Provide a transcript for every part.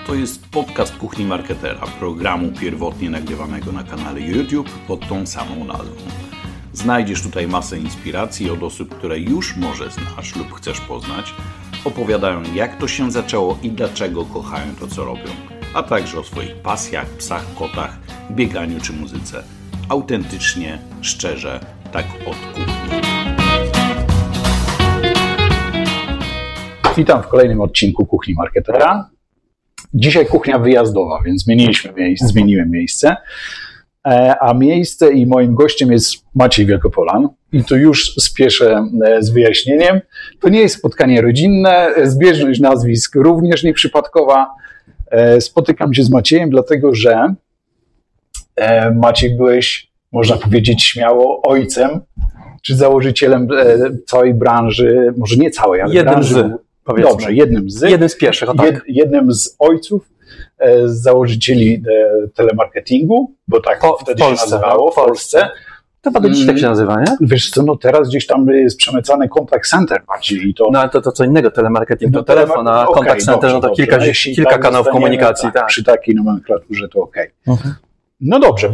To jest podcast Kuchni Marketera, programu pierwotnie nagrywanego na kanale YouTube pod tą samą nazwą. Znajdziesz tutaj masę inspiracji od osób, które już może znasz lub chcesz poznać. Opowiadają, jak to się zaczęło i dlaczego kochają to, co robią, a także o swoich pasjach, psach, kotach, bieganiu czy muzyce. Autentycznie, szczerze, tak od kuchni. Witam w kolejnym odcinku Kuchni Marketera. Dzisiaj kuchnia wyjazdowa, więc zmieniłem miejsce. A miejsce i moim gościem jest Maciej Wielkopolan. I tu już spieszę z wyjaśnieniem. To nie jest spotkanie rodzinne, zbieżność nazwisk również nieprzypadkowa. Spotykam się z Maciejem, dlatego że Maciej, byłeś, można powiedzieć śmiało, ojcem czy założycielem całej branży, może nie całej, ale branży. Dobrze, jednym z pierwszych, tak. Jednym z ojców, z założycieli telemarketingu, bo tak wtedy się nazywało w Polsce. To chyba do dziś tak się nazywa, nie? Wiesz co, no teraz gdzieś tam jest przemycany contact center bardziej. No ale to co innego, telemarketing to telefon, a contact center no to kilka kanałów komunikacji. Tak. Przy takiej nomenklaturze to okej. No dobrze,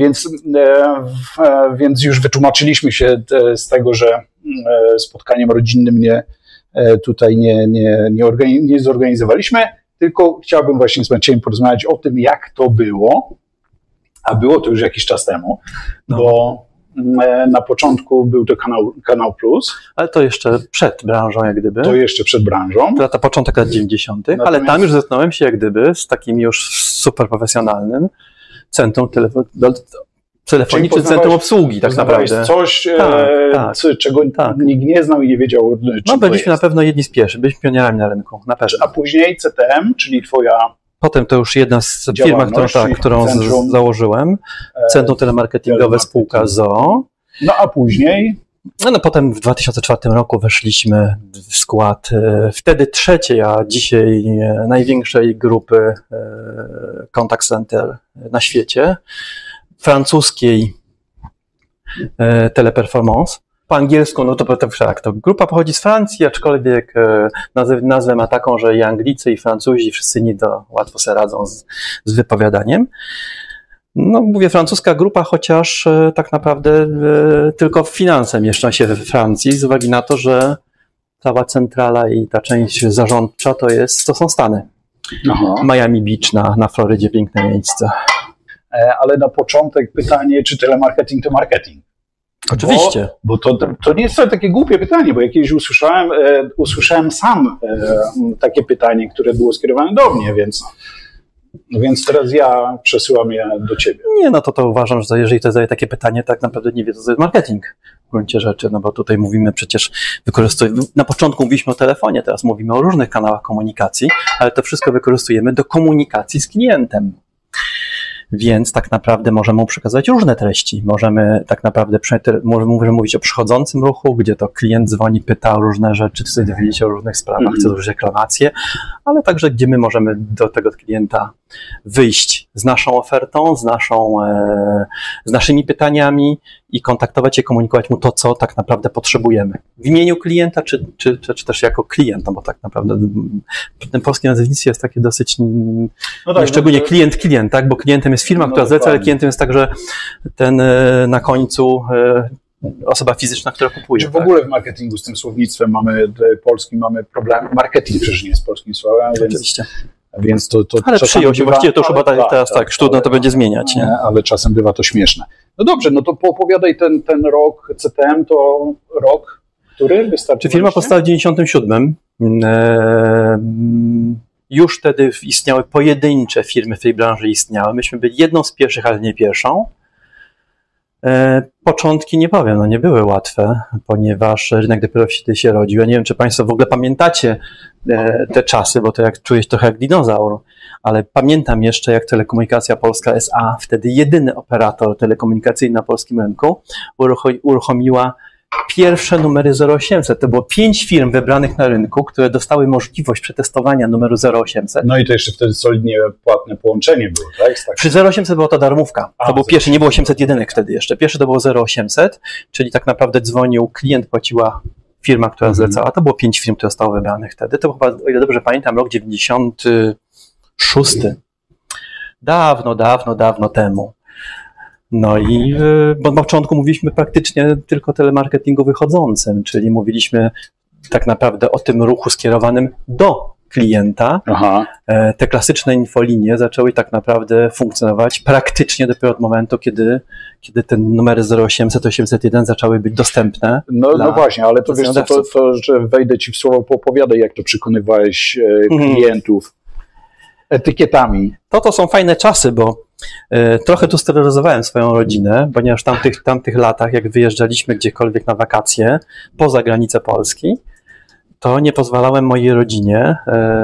więc już wytłumaczyliśmy się z tego, że spotkaniem rodzinnym tutaj nie zorganizowaliśmy, tylko chciałbym właśnie z Maciejem porozmawiać o tym, jak to było, a było to już jakiś czas temu, bo na początku był to Kanał Plus. Ale to jeszcze przed branżą, jak gdyby. To jeszcze przed branżą. To lata początek lat 90., ale tam już zetknąłem się, jak gdyby, z takim już super profesjonalnym centrum telefonicznym centrum obsługi, tak naprawdę. Coś, czego nikt nie znał i nie wiedział, czym byliśmy na pewno jedni z pierwszych, byliśmy pionierami na rynku, na pewno. A później CTM, czyli twoja... Potem to już jedna z firm, którą założyłem, Centrum Telemarketingowe spółka ZOO. No a później... No potem w 2004 roku weszliśmy w skład wtedy trzeciej, a dzisiaj największej grupy contact center na świecie, francuskiej Teleperformance. Po angielsku, no to tak, to grupa pochodzi z Francji, aczkolwiek nazwę ma taką, że i Anglicy, i Francuzi, wszyscy nie to łatwo sobie radzą z wypowiadaniem. No mówię francuska grupa, chociaż tak naprawdę tylko finanse mieszczą się we Francji, z uwagi na to, że cała centrala i ta część zarządcza to są Stany. Aha. Miami Beach na Florydzie, piękne miejsce. Ale na początek pytanie, czy telemarketing to marketing? Oczywiście. Bo to nie jest takie głupie pytanie, bo jakieś usłyszałem sam takie pytanie, które było skierowane do mnie, więc teraz ja przesyłam je do ciebie. Nie, no to uważam, że jeżeli to jest takie pytanie, tak naprawdę nie wie, co to jest marketing w gruncie rzeczy, no bo tutaj mówimy przecież, na początku mówiliśmy o telefonie, teraz mówimy o różnych kanałach komunikacji, ale to wszystko wykorzystujemy do komunikacji z klientem. Więc tak naprawdę możemy mu przekazać różne treści. Możemy tak naprawdę mówić o przychodzącym ruchu, gdzie to klient dzwoni, pyta o różne rzeczy, chce dowiedzieć się o różnych sprawach, chce złożyć reklamację, ale także gdzie my możemy do tego klienta wyjść z naszą ofertą, z naszymi pytaniami i kontaktować się, komunikować mu to, co tak naprawdę potrzebujemy. W imieniu klienta, czy też jako klient, no bo tak naprawdę ten polskie nazewnictwo jest takie dosyć, szczególnie klient, tak, bo klientem jest firma, która zleca, ale klientem jest także ten na końcu osoba fizyczna, która kupuje. W ogóle w marketingu z tym słownictwem polskim mamy problem. Marketing przecież nie jest polskim słowem, więc to ale przyjął się, właściwie to już chyba teraz trudno to będzie zmieniać. Nie? Ale czasem bywa to śmieszne. No dobrze, no to poopowiadaj ten rok CTM, to rok, który wystarczy. Firma powstała w 97. Już wtedy istniały pojedyncze firmy w tej branży istniały. Myśmy byli jedną z pierwszych, ale nie pierwszą. Początki, nie powiem, nie były łatwe, ponieważ rynek dopiero wtedy się rodził. Ja nie wiem, czy Państwo w ogóle pamiętacie te czasy, bo to czuję się trochę jak dinozaur, ale pamiętam jeszcze, jak Telekomunikacja Polska S.A., wtedy jedyny operator telekomunikacyjny na polskim rynku, uruchomiła pierwsze numery 0800. To było 5 firm wybranych na rynku, które dostały możliwość przetestowania numeru 0800. No i to jeszcze wtedy solidnie płatne połączenie było, tak? Przy 0800 była to darmówka. To był pierwszy, nie było 801 wtedy jeszcze. Pierwszy to było 0800, czyli tak naprawdę dzwonił, klient płaciła firma, która zlecała. To było 5 firm, które zostało wybranych wtedy. To był chyba, o ile dobrze pamiętam, rok 96. dawno temu. No i bo na początku mówiliśmy praktycznie tylko o telemarketingu wychodzącym, czyli mówiliśmy tak naprawdę o tym ruchu skierowanym do klienta. Aha. Te klasyczne infolinie zaczęły tak naprawdę funkcjonować praktycznie dopiero od momentu, kiedy te numery 0800, 801 zaczęły być dostępne. No właśnie, ale to wiesz co, to, że wejdę ci w słowo, poopowiadaj, jak to przekonywałeś klientów etykietami. To są fajne czasy, bo trochę tu steroryzowałem swoją rodzinę, ponieważ w tamtych latach, jak wyjeżdżaliśmy gdziekolwiek na wakacje poza granicę Polski, to nie pozwalałem mojej rodzinie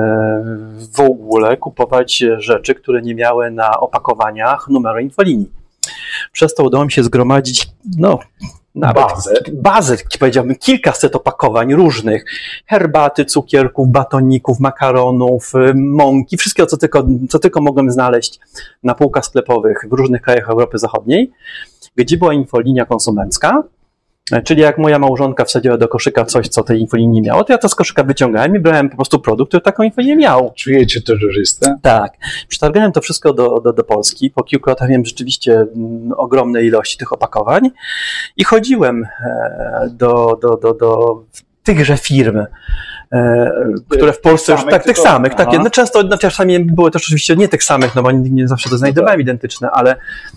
w ogóle kupować rzeczy, które nie miały na opakowaniach numeru infolinii. Przez to udało mi się zgromadzić, nawet bazę, powiedziałbym, kilkaset opakowań różnych. Herbaty, cukierków, batoników, makaronów, mąki, wszystkiego, co tylko mogłem znaleźć na półkach sklepowych w różnych krajach Europy Zachodniej, gdzie była infolinia konsumencka. Czyli jak moja małżonka wsadziła do koszyka coś, co tej infolinii nie miało, to ja to z koszyka wyciągałem i brałem po prostu produkt, który taką infolinię miał. Czujecie terrorystę? Tak. Przetargałem to wszystko do Polski. Po kilku latach miałem rzeczywiście ogromne ilości tych opakowań i chodziłem do tychże firm, które w Polsce już tych samych. Takie, często czasami były też oczywiście nie tych samych, bo nie zawsze to znajdowałem identyczne, ale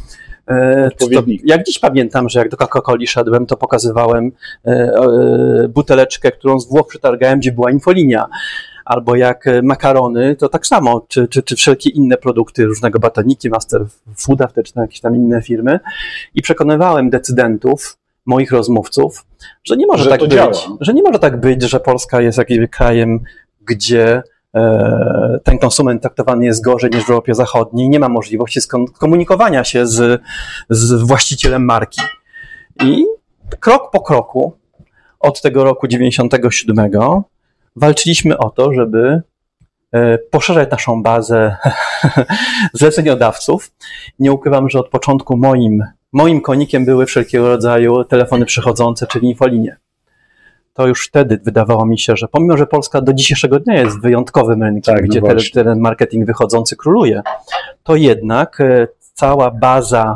jak dziś pamiętam, że jak do Coca-Coli szedłem, to pokazywałem buteleczkę, którą z Włoch przetargałem, gdzie była infolinia. Albo jak makarony, to tak samo, czy wszelkie inne produkty, różnego batoniki, Master Fooda, czy jakieś tam inne firmy. I przekonywałem decydentów, moich rozmówców, że nie może tak być, że Polska jest jakimś krajem, gdzie ten konsument traktowany jest gorzej niż w Europie Zachodniej, nie ma możliwości skomunikowania się z właścicielem marki. I krok po kroku od tego roku 97 walczyliśmy o to, żeby poszerzać naszą bazę zleceniodawców. Nie ukrywam, że od początku moim konikiem były wszelkiego rodzaju telefony przychodzące, czyli infolinie. To już wtedy wydawało mi się, że pomimo, że Polska do dzisiejszego dnia jest wyjątkowym rynkiem, gdzie ten marketing wychodzący króluje, to jednak cała baza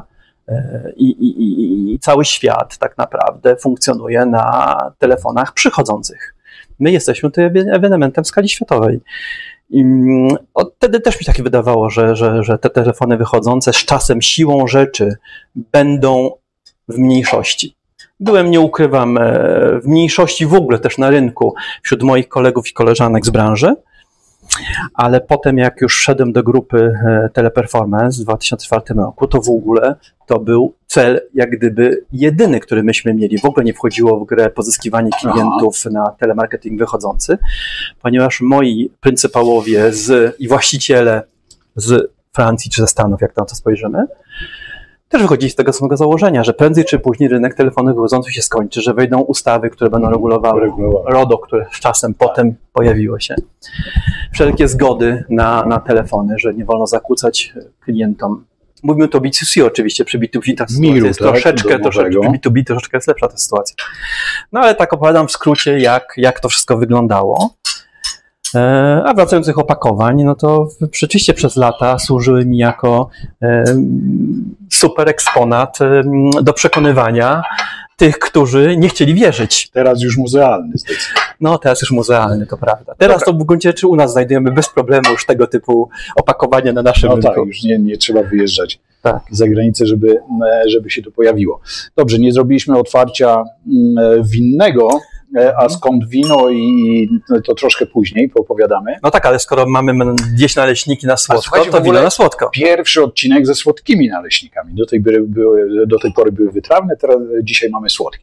i cały świat tak naprawdę funkcjonuje na telefonach przychodzących. My jesteśmy tutaj ewenementem w skali światowej. I wtedy też mi się wydawało, że te telefony wychodzące z czasem siłą rzeczy będą w mniejszości. Byłem, nie ukrywam, w mniejszości w ogóle też na rynku wśród moich kolegów i koleżanek z branży, ale potem jak już wszedłem do grupy Teleperformance w 2004 roku, to w ogóle to był cel jak gdyby jedyny, który myśmy mieli. W ogóle nie wchodziło w grę pozyskiwanie klientów na telemarketing wychodzący, ponieważ moi pryncypałowie i właściciele z Francji czy ze Stanów, jak tam to spojrzymy, też wychodzili z tego samego założenia, że prędzej czy później rynek telefonów wychodzących się skończy, że wejdą ustawy, które będą regulowały RODO, które z czasem potem pojawiło się. Wszelkie zgody na telefony, że nie wolno zakłócać klientom. Mówimy to B2C oczywiście, przy B2B ta sytuacja jest troszeczkę, przy B2B troszeczkę jest lepsza ta sytuacja. No ale tak opowiadam w skrócie, jak to wszystko wyglądało. A wracając do tych opakowań, no to rzeczywiście przez lata służyły mi jako super eksponat do przekonywania tych, którzy nie chcieli wierzyć. Teraz już muzealny zdecydowanie. No, teraz już muzealny, to prawda. Teraz to w gruncie rzeczy u nas znajdujemy bez problemu już tego typu opakowania na naszym rynku. Tak, już nie trzeba wyjeżdżać za granicę, żeby się to pojawiło. Dobrze, nie zrobiliśmy otwarcia winnego, a skąd wino i to troszkę później poopowiadamy. No tak, ale skoro mamy gdzieś naleśniki na słodko, to wino na słodko. Pierwszy odcinek ze słodkimi naleśnikami. Do tej pory były wytrawne, dzisiaj mamy słodkie.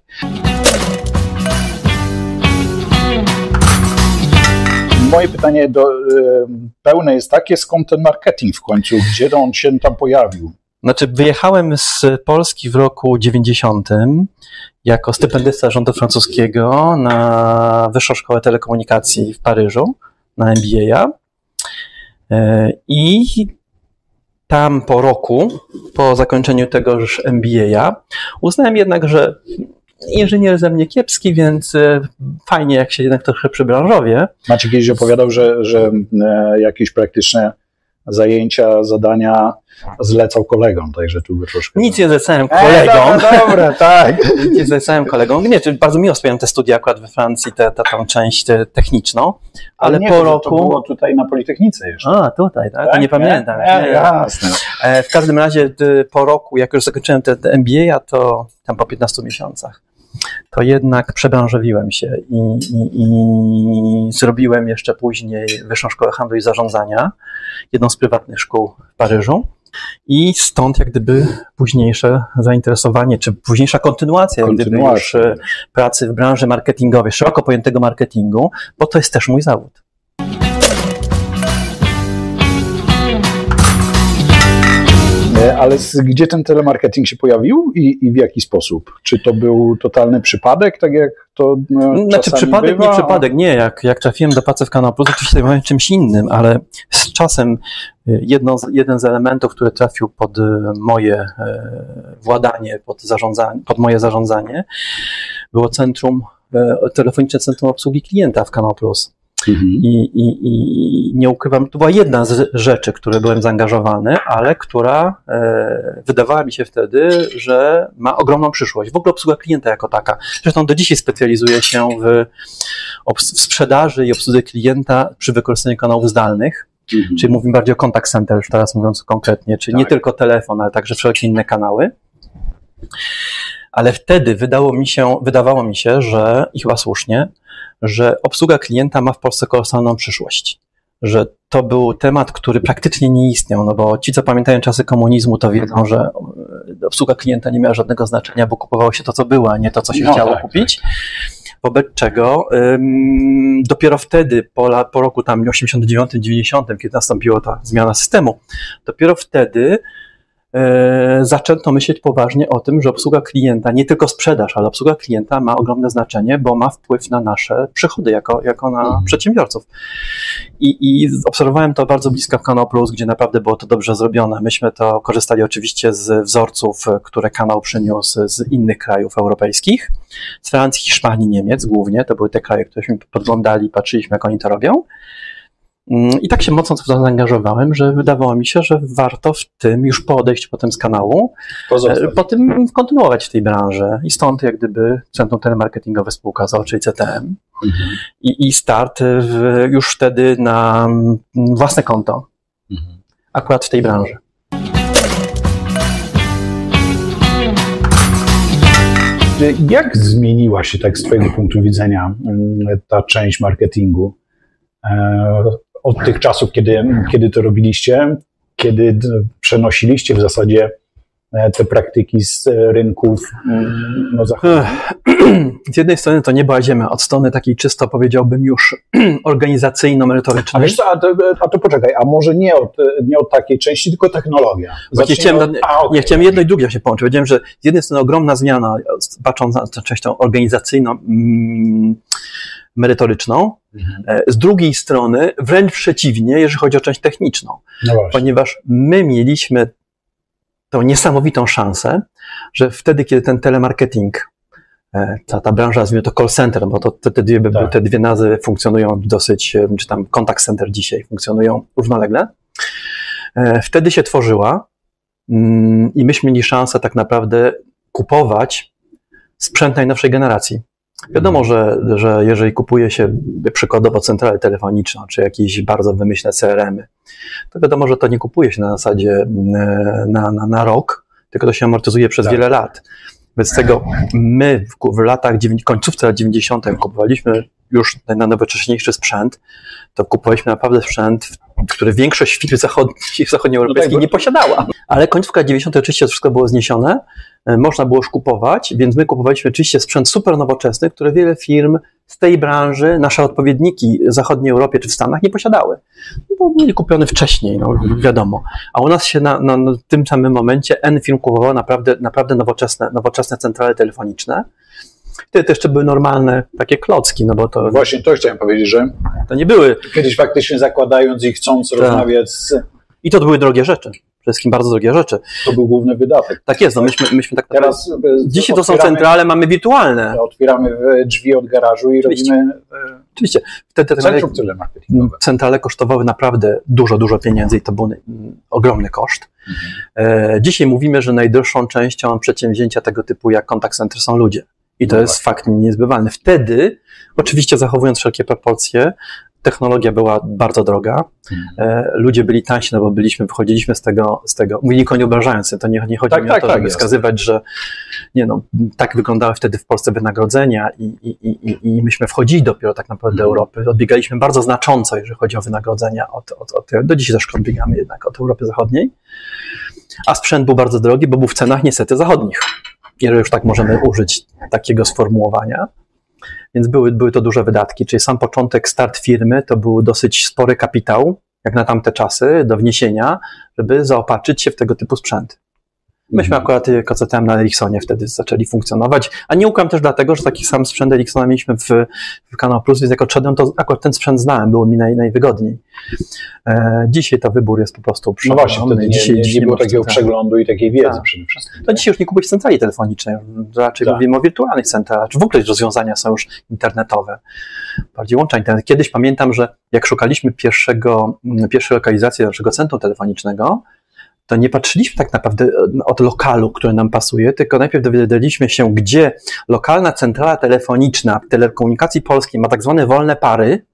Moje pytanie pełne jest takie, skąd ten marketing w końcu, gdzie on się tam pojawił? Znaczy, wyjechałem z Polski w roku 90 jako stypendysta rządu francuskiego na Wyższą Szkołę Telekomunikacji w Paryżu, na MBA. I tam po roku, po zakończeniu tegoż MBA, uznałem jednak, że inżynier ze mnie kiepski, więc fajnie, jak się jednak trochę przybranżowie. Maciek kiedyś opowiadał, że jakieś praktyczne zajęcia, zadania zlecał kolegom, także tu by troszkę... Nic nie zlecałem kolegom. Dobra, tak. Nic nie zlecałem kolegom. Nie, bardzo miło wspomniałem te studia akurat we Francji, tą część techniczną, ale nie, po roku... To było tutaj na Politechnice jeszcze. A, tutaj, tak? To nie pamiętam. Jasne. W każdym razie po roku, jak już zakończyłem te MBA, to tam po 15 miesiącach, to jednak przebranżowiłem się i zrobiłem jeszcze później Wyższą Szkołę Handlu i Zarządzania, jedną z prywatnych szkół w Paryżu. I stąd jak gdyby późniejsze zainteresowanie, czy późniejsza kontynuacja jak gdyby już pracy w branży marketingowej, szeroko pojętego marketingu, bo to jest też mój zawód. Ale gdzie ten telemarketing się pojawił i w jaki sposób? Czy to był totalny przypadek, tak jak to Znaczy przypadek, bywa? nie przypadek, nie. Jak trafiłem do pracy w Kanał Plus, oczywiście zajmowałem czymś innym, ale z czasem jeden z elementów, który trafił pod moje władanie, pod moje zarządzanie, było telefoniczne centrum obsługi klienta w Kanał Plus. I nie ukrywam, to była jedna z rzeczy, w które byłem zaangażowany, ale która wydawała mi się wtedy, że ma ogromną przyszłość. W ogóle obsługa klienta jako taka. Zresztą do dzisiaj specjalizuję się w sprzedaży i obsłudze klienta przy wykorzystaniu kanałów zdalnych. Czyli mówimy bardziej o contact center, już teraz mówiąc konkretnie, czyli nie tylko telefon, ale także wszelkie inne kanały. Ale wtedy wydawało mi się, że, i chyba słusznie, że obsługa klienta ma w Polsce kolosalną przyszłość. Że to był temat, który praktycznie nie istniał, no bo ci, co pamiętają czasy komunizmu, to wiedzą, że obsługa klienta nie miała żadnego znaczenia, bo kupowało się to, co było, a nie to, co się chciało kupić. Wobec czego dopiero wtedy, po roku tam 89-90, kiedy nastąpiła ta zmiana systemu, dopiero wtedy zaczęto myśleć poważnie o tym, że obsługa klienta, nie tylko sprzedaż, ale obsługa klienta ma ogromne znaczenie, bo ma wpływ na nasze przychody jako na przedsiębiorców. I obserwowałem to bardzo blisko w Kanał Plus, gdzie naprawdę było to dobrze zrobione. Myśmy to korzystali oczywiście z wzorców, które kanał przyniósł z innych krajów europejskich, z Francji, Hiszpanii, Niemiec głównie. To były te kraje, któreśmy podglądali, patrzyliśmy, jak oni to robią. I tak się mocno w to zaangażowałem, że wydawało mi się, że warto w tym, już po odejściu potem z kanału, po tym kontynuować w tej branży. I stąd jak gdyby Centrum Telemarketingowe Spółka z o.o., czyli CTM. I start już wtedy na własne konto. Akurat w tej branży. Jak zmieniła się tak z twojego punktu widzenia ta część marketingu? Od tych czasów, kiedy to robiliście, kiedy przenosiliście w zasadzie te praktyki z rynków zachodnich? Z jednej strony to nieba a ziemia, od strony takiej czysto powiedziałbym już organizacyjno-merytorycznej. A to poczekaj, a może nie od takiej części, tylko technologia. Chciałem jedno i drugie się połączyć. Powiedziałem, że z jednej strony ogromna zmiana, patrząc na tę część organizacyjną, merytoryczną, z drugiej strony wręcz przeciwnie, jeżeli chodzi o część techniczną, ponieważ my mieliśmy tą niesamowitą szansę, że wtedy, kiedy ten telemarketing, ta branża, nazwijmy to call center, bo te dwie nazwy funkcjonują dosyć, czy tam contact center dzisiaj funkcjonują równolegle, wtedy się tworzyła i myśmy mieli szansę tak naprawdę kupować sprzęt najnowszej generacji. Wiadomo, że jeżeli kupuje się przykładowo centralę telefoniczną, czy jakieś bardzo wymyślne CRM-y, to wiadomo, że to nie kupuje się na zasadzie na rok, tylko to się amortyzuje przez wiele lat. Wobec tego my w końcówce lat 90. kupowaliśmy już najnowocześniejszy sprzęt, to kupowaliśmy naprawdę sprzęt, który większość firm zachodnioeuropejskich nie posiadała. Ale końcówka lat 90. oczywiście to wszystko było zniesione, można było już kupować, więc my kupowaliśmy oczywiście sprzęt super nowoczesny, który wiele firm z tej branży, nasze odpowiedniki w zachodniej Europie czy w Stanach nie posiadały. Bo byli kupione wcześniej, wiadomo. A u nas się w tym samym momencie N firm kupowało naprawdę nowoczesne centrale telefoniczne. Wtedy to jeszcze były normalne takie klocki, bo to... Właśnie to chciałem powiedzieć, że to nie były... Kiedyś faktycznie zakładając i chcąc rozmawiać z... I to były drogie rzeczy. wszystkim bardzo drogie rzeczy. To był główny wydatek. Tak jest, no myśmy tak teraz dzisiaj to są centrale, ale mamy wirtualne. Otwieramy drzwi od garażu i robimy oczywiście. Wtedy centrum telemarketingowe. Centrale kosztowały naprawdę dużo pieniędzy i to był ogromny koszt. Dzisiaj mówimy, że najdroższą częścią przedsięwzięcia tego typu jak contact center są ludzie. I to jest fakt niezbywalny. Wtedy, oczywiście zachowując wszelkie proporcje, technologia była bardzo droga, ludzie byli tańsi, no bo wychodziliśmy z tego, mówię nikogo nie obrażając, to nie chodzi mi o to, żeby wskazywać, że tak wyglądały wtedy w Polsce wynagrodzenia i myśmy wchodzili dopiero tak naprawdę do Europy, odbiegaliśmy bardzo znacząco, jeżeli chodzi o wynagrodzenia do dzisiaj też odbiegamy jednak od Europy Zachodniej, a sprzęt był bardzo drogi, bo był w cenach niestety zachodnich, jeżeli już tak możemy użyć takiego sformułowania. Więc były to duże wydatki, czyli sam początek, start firmy to był dosyć spory kapitał, jak na tamte czasy, do wniesienia, żeby zaopatrzyć się w tego typu sprzęt. Myśmy akurat jako CTM na Ericssonie wtedy zaczęli funkcjonować, a nie ukryłem też dlatego, że taki sam sprzęt Ericssona mieliśmy w Kanał Plus, więc jak odszedłem, to akurat ten sprzęt znałem, było mi najwygodniej. Dzisiaj to wybór jest po prostu przeglądny. No właśnie, wtedy nie było takiego przeglądu i takiej wiedzy przede wszystkim. No dzisiaj już nie kupujesz centrali telefonicznej, raczej mówimy o wirtualnych centralach, czy w ogóle rozwiązania są już internetowe, bardziej łącza internet. Kiedyś pamiętam, że jak szukaliśmy pierwszej lokalizacji naszego centrum telefonicznego, to nie patrzyliśmy tak naprawdę od lokalu, który nam pasuje, tylko najpierw dowiedzieliśmy się, gdzie lokalna centrala telefoniczna w telekomunikacji polskiej ma tak zwane wolne pary,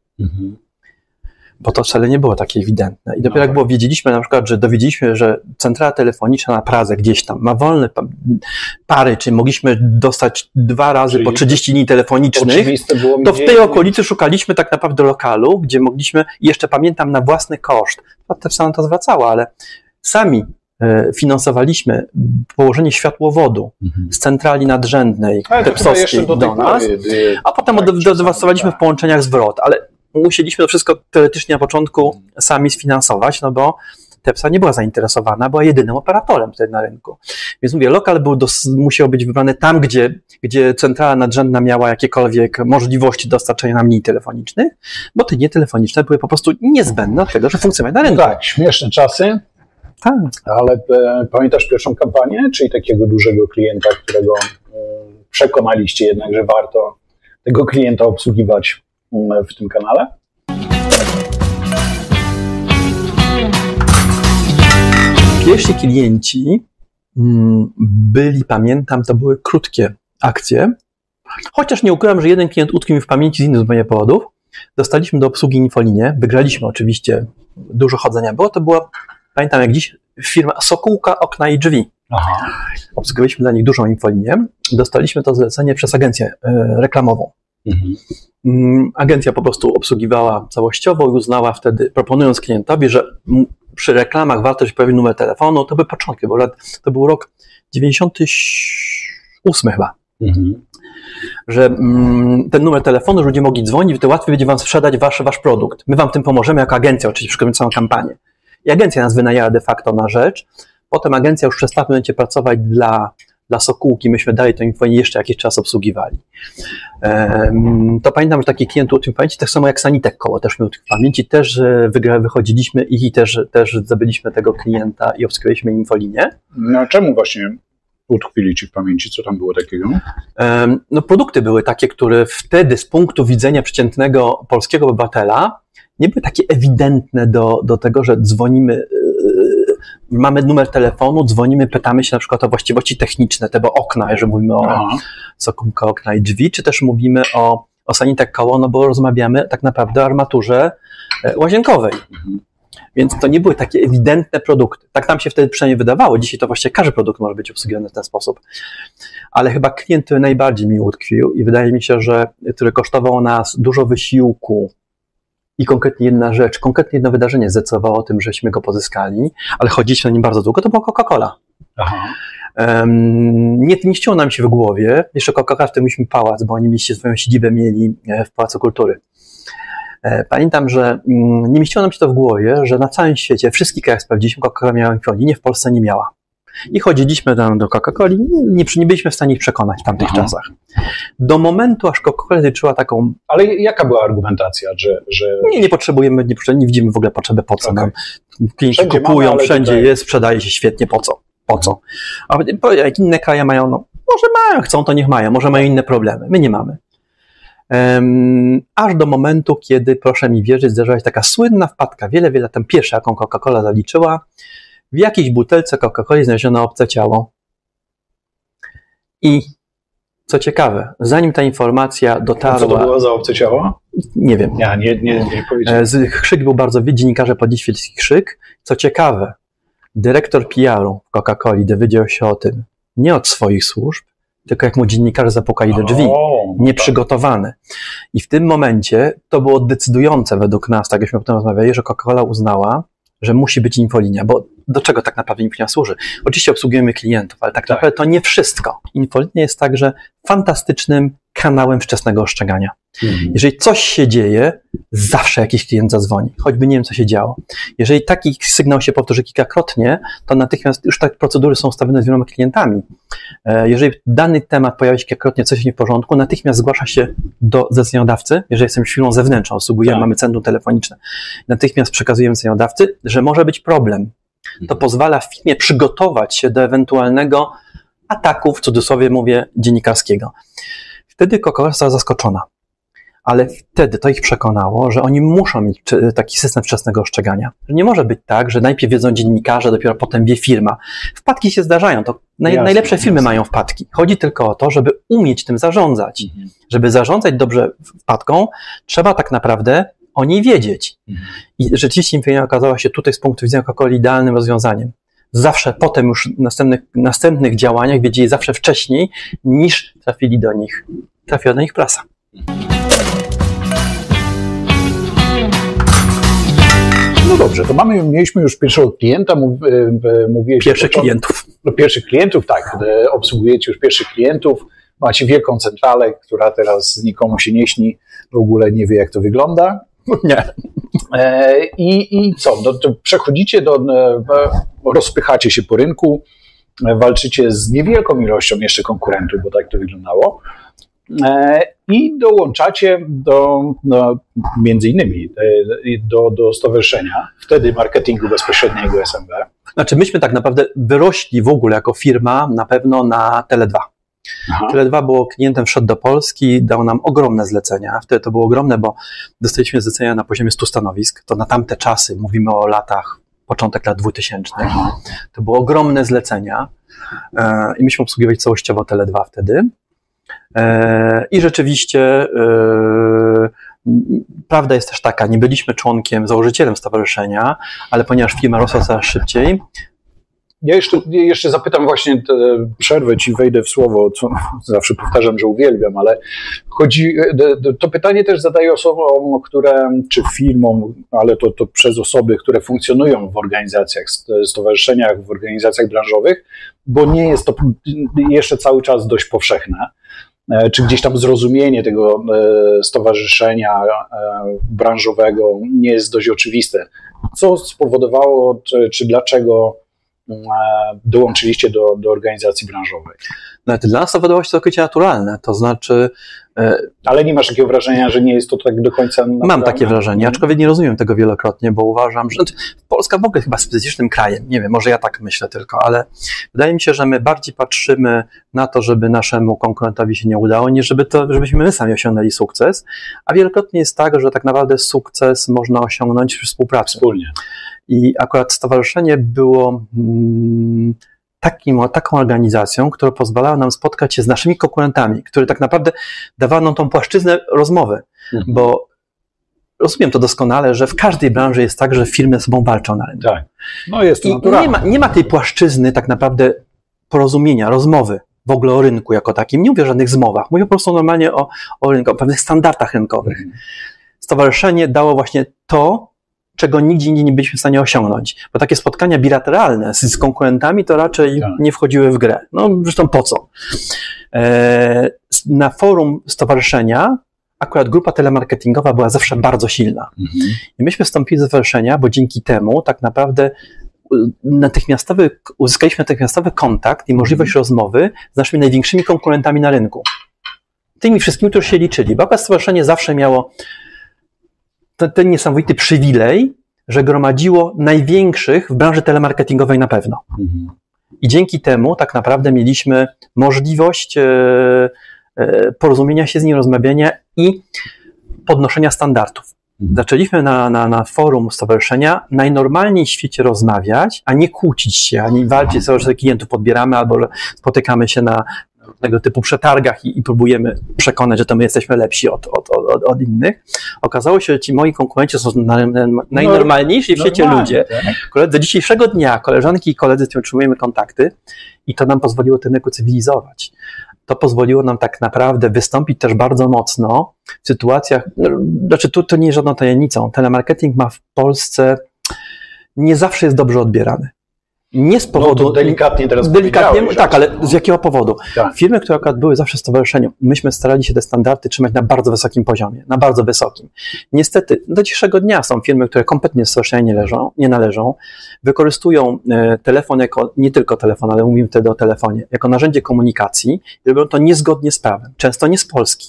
bo to wcale nie było takie ewidentne. I dopiero jak wiedzieliśmy na przykład, że dowiedzieliśmy, że centrala telefoniczna na Pradze gdzieś tam ma wolne pary, czyli mogliśmy dostać 2 razy po 30 linii telefonicznych, to w tej okolicy szukaliśmy tak naprawdę lokalu, gdzie mogliśmy, i jeszcze pamiętam na własny koszt, TEPSA nam to zwracała, ale sami finansowaliśmy położenie światłowodu z centrali nadrzędnej tepsowskiej do nas, a potem dewastowaliśmy w połączeniach zwrot, ale musieliśmy to wszystko teoretycznie na początku sami sfinansować, no bo TEPSA nie była zainteresowana, była jedynym operatorem wtedy na rynku. Więc mówię, lokal musiał być wybrany tam, gdzie centrala nadrzędna miała jakiekolwiek możliwości dostarczenia nam linii telefonicznych, bo te linie telefoniczne były po prostu niezbędne do tego, że funkcjonowały na rynku. Tak, śmieszne czasy. Tak. Ale pamiętasz pierwszą kampanię, czyli takiego dużego klienta, którego przekonaliście jednak, że warto tego klienta obsługiwać w tym kanale? Pierwsi klienci byli, pamiętam, to były krótkie akcje, chociaż nie ukrywam, że jeden klient utkwił mi w pamięci z innych zupełnie powodów. Dostaliśmy do obsługi infolinię, wygraliśmy oczywiście, dużo chodzenia było, to była, pamiętam jak dziś, firma Sokółka Okna i Drzwi. Obsługiwaliśmy dla nich dużą infolinię, dostaliśmy to zlecenie przez agencję reklamową. Agencja po prostu obsługiwała całościowo i uznała wtedy, proponując klientowi, że przy reklamach warto, że pojawi numer telefonu, to były początki, bo to był rok 98 chyba. Że ten numer telefonu, że ludzie mogli dzwonić, to łatwiej będzie wam sprzedać wasz produkt. My wam tym pomożemy jako agencja, oczywiście przygotowując całą kampanię. I agencja nas wynajęła de facto na rzecz. Potem agencja już przestała w pewnym momencie pracować dla Sokółki, myśmy dalej to info jeszcze jakiś czas obsługiwali. To pamiętam, że taki klient utkwił w pamięci, tak samo jak Sanitek Koło też mi utkwił w pamięci, też wychodziliśmy i też zdobyliśmy tego klienta i obsługiwaliśmy infolinię. No czemu właśnie utkwili ci w pamięci? Co tam było takiego? No produkty były takie, które wtedy z punktu widzenia przeciętnego polskiego obywatela nie były takie ewidentne do tego, że dzwonimy, mamy numer telefonu, dzwonimy, pytamy się na przykład o właściwości techniczne tego okna, jeżeli mówimy o Sokółka Okna i Drzwi, czy też mówimy o Sanitek Koło, no bo rozmawiamy tak naprawdę o armaturze łazienkowej. Więc to nie były takie ewidentne produkty. Tak nam się wtedy przynajmniej wydawało. Dzisiaj to właściwie każdy produkt może być obsługiwany w ten sposób. Ale chyba klient, który najbardziej mi utkwił i wydaje mi się, że który kosztował nas dużo wysiłku i konkretnie jedna rzecz, konkretnie jedno wydarzenie zdecydowało o tym, żeśmy go pozyskali, ale chodziliśmy na nim bardzo długo, to była Coca-Cola. Nie ścięło nam się w głowie. Jeszcze Coca-Cola w tym mieliśmy pałac, bo oni swoją siedzibę mieli w Pałacu Kultury. Pamiętam, że nie mieściło nam się to w głowie, że na całym świecie, wszystkich krajach sprawdziliśmy, Coca-Cola miała infolinię, w Polsce nie miała. I chodziliśmy tam do Coca-Coli, nie byliśmy w stanie ich przekonać w tamtych czasach. Do momentu, aż Coca-Cola liczyła taką... Ale jaka była argumentacja, że... Nie potrzebujemy, nie widzimy w ogóle potrzeby, po co nam. Klienci wszędzie kupują, mamy, wszędzie tutaj... jest, sprzedaje się świetnie, po co? Po co? A jak inne kraje mają, no może mają, chcą, to niech mają, może mają inne problemy. My nie mamy. Aż do momentu, kiedy, proszę mi wierzyć, zdarzyła się taka słynna wpadka, wiele lat temu, pierwsza, jaką Coca-Cola zaliczyła, w jakiejś butelce Coca-Coli znaleziono obce ciało. I co ciekawe, zanim ta informacja dotarła... Co to było za obce ciało? Nie wiem. Ja nie powiedziałem. Krzyk był bardzo, dziennikarze podnieśli krzyk. Co ciekawe, dyrektor PR-u w Coca-Coli dowiedział się o tym nie od swoich służb, tylko jak mu dziennikarze zapukali do drzwi, nieprzygotowany. I w tym momencie to było decydujące według nas, tak jakśmy potem rozmawiali, że Coca-Cola uznała, że musi być infolinia, bo do czego tak naprawdę infolinia służy? Oczywiście obsługujemy klientów, ale tak naprawdę to nie wszystko. Infolinia jest także fantastycznym kanałem wczesnego ostrzegania. Jeżeli coś się dzieje, zawsze jakiś klient zadzwoni, choćby nie wiem, co się działo. Jeżeli taki sygnał się powtórzy kilkakrotnie, to natychmiast już takie procedury są ustawione z wieloma klientami. Jeżeli dany temat pojawia się kilkakrotnie, coś nie w porządku, natychmiast zgłasza się do zleceniodawcy. Jeżeli jesteśmy firmą zewnętrzną, obsługujemy, mamy centrum telefoniczne, natychmiast przekazujemy zleceniodawcy, że może być problem. To pozwala firmie przygotować się do ewentualnego ataku, w cudzysłowie mówię, dziennikarskiego. Wtedy Coca-Cola została zaskoczona, ale wtedy to ich przekonało, że oni muszą mieć taki system wczesnego ostrzegania. Że nie może być tak, że najpierw wiedzą dziennikarze, dopiero potem wie firma. Wpadki się zdarzają, to najlepsze firmy mają wpadki. Chodzi tylko o to, żeby umieć tym zarządzać. Żeby zarządzać dobrze wpadką, trzeba tak naprawdę o niej wiedzieć. I rzeczywiście infolinia okazała się tutaj z punktu widzenia Coca-Coli idealnym rozwiązaniem. Zawsze potem już w następnych działaniach wiedzieli zawsze wcześniej, niż trafiła do nich prasa. No dobrze, to mieliśmy już pierwszego klienta, mówiłeś... Pierwszych klientów, tak. Obsługujecie już pierwszych klientów, macie wielką centralę, która teraz nikomu się nie śni, w ogóle nie wie, jak to wygląda. Nie. I co? To przechodzicie rozpychacie się po rynku, walczycie z niewielką ilością jeszcze konkurentów, bo tak to wyglądało, i dołączacie między innymi do stowarzyszenia, wtedy marketingu bezpośredniego SMB. Znaczy myśmy tak naprawdę wyrośli w ogóle jako firma na pewno na Tele2. Tele2 było klientem, wszedł do Polski, dał nam ogromne zlecenia. Wtedy to było ogromne, bo dostaliśmy zlecenia na poziomie 100 stanowisk. To na tamte czasy, mówimy o latach, początek lat 2000. To były ogromne zlecenia i myśmy obsługiwali całościowo Tele2 wtedy. I rzeczywiście prawda jest też taka, nie byliśmy członkiem, założycielem stowarzyszenia, ale ponieważ firma rosła coraz szybciej. Ja jeszcze zapytam właśnie, przerwę ci, wejdę w słowo, co zawsze powtarzam, że uwielbiam, ale to pytanie też zadaję osobom, czy firmom, ale to przez osoby, które funkcjonują w organizacjach, stowarzyszeniach, w organizacjach branżowych, bo nie jest to jeszcze cały czas dość powszechne. Czy gdzieś tam zrozumienie tego stowarzyszenia branżowego nie jest dość oczywiste. Co spowodowało, czy dlaczego dołączyliście do organizacji branżowej? No, dla nas to wydawało się całkowicie naturalne, to znaczy... Ale nie masz takiego wrażenia, że nie jest to tak do końca naturalne? Mam takie wrażenie, aczkolwiek nie rozumiem tego wielokrotnie, bo uważam, że Polska w ogóle chyba specyficznym krajem, nie wiem, może ja tak myślę tylko, ale wydaje mi się, że my bardziej patrzymy na to, żeby naszemu konkurentowi się nie udało, niż żebyśmy my sami osiągnęli sukces, a wielokrotnie jest tak, że tak naprawdę sukces można osiągnąć przy współpracy. Wspólnie. I akurat stowarzyszenie było taką organizacją, która pozwalała nam spotkać się z naszymi konkurentami, które tak naprawdę dawano nam tą płaszczyznę rozmowy, bo rozumiem to doskonale, że w każdej branży jest tak, że firmy ze sobą walczą na rynku. Tak. No jest to naturalne. Nie ma tej płaszczyzny tak naprawdę porozumienia, rozmowy w ogóle o rynku jako takim. Nie mówię o żadnych zmowach, mówię po prostu normalnie o rynku, o pewnych standardach rynkowych. Stowarzyszenie dało właśnie to, czego nigdzie indziej nie byliśmy w stanie osiągnąć. Bo takie spotkania bilateralne z konkurentami to raczej nie wchodziły w grę. No zresztą po co? Na forum stowarzyszenia akurat grupa telemarketingowa była zawsze bardzo silna. I myśmy wstąpili do stowarzyszenia, bo dzięki temu tak naprawdę uzyskaliśmy natychmiastowy kontakt i możliwość rozmowy z naszymi największymi konkurentami na rynku. Tymi wszystkimi, którzy się liczyli. Bo akurat stowarzyszenie zawsze miało ten niesamowity przywilej, że gromadziło największych w branży telemarketingowej na pewno. I dzięki temu tak naprawdę mieliśmy możliwość porozumienia się z nim, rozmawiania i podnoszenia standardów. Zaczęliśmy na forum stowarzyszenia najnormalniej w świecie rozmawiać, a nie kłócić się, ani walczyć, że klientów podbieramy albo spotykamy się na tego typu przetargach i próbujemy przekonać, że to my jesteśmy lepsi od innych. Okazało się, że ci moi konkurenci są najnormalniejsi w świecie ludzie. Tak? Do dzisiejszego dnia koleżanki i koledzy, z którymi utrzymujemy kontakty i to nam pozwoliło ten rynek cywilizować. To pozwoliło nam tak naprawdę wystąpić też bardzo mocno w sytuacjach, znaczy to nie jest żadną tajemnicą. Telemarketing ma w Polsce, nie zawsze jest dobrze odbierany. Nie z powodu... No to delikatnie teraz tak, ale z jakiego powodu? Tak. Firmy, które akurat były zawsze w stowarzyszeniu, myśmy starali się te standardy trzymać na bardzo wysokim poziomie, na bardzo wysokim. Niestety, do dzisiejszego dnia są firmy, które kompletnie w stowarzyszeniu nie należą, wykorzystują telefon jako, nie tylko telefon, ale mówimy wtedy o telefonie, jako narzędzie komunikacji i robią to niezgodnie z prawem, często nie z Polski.